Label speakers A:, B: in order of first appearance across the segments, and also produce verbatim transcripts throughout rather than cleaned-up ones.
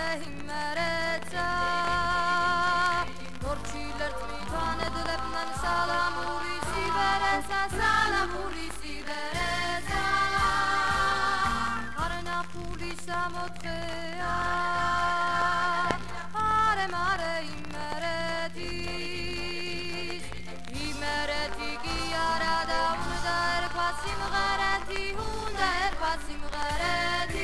A: იმერეცა გორჩილერთ მითანედლებდნენ სალამური სიბერეცა სალამური სიბერეცა არნაფული სამოთხეა არე მარე იმერეთის იმერეთი კი არა და უნდა ერქვა სიმღერეთი უნდა ერქვა სიმღერეთი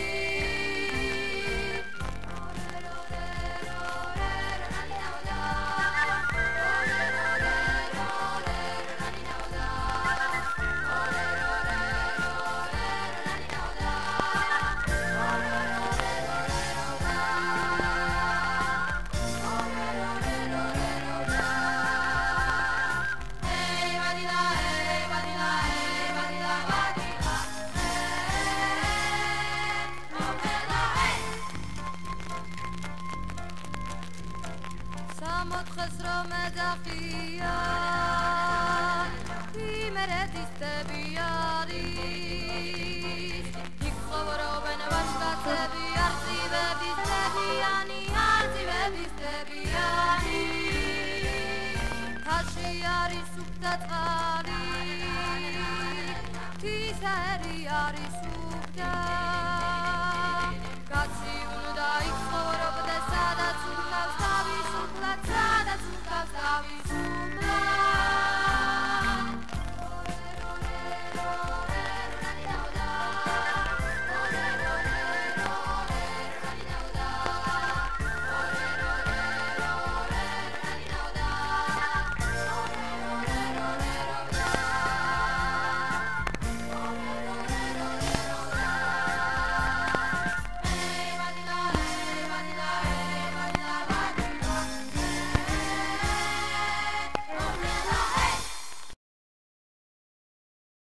A: სამოთხეს რომ ეძახია იმერეთის ტები არის იქ ცხოვრობენ ვაჟკაცები არწივების ტებიანი არწივების ტებიანი თაში არის სუფთა წყალი თისერი არის სუფთა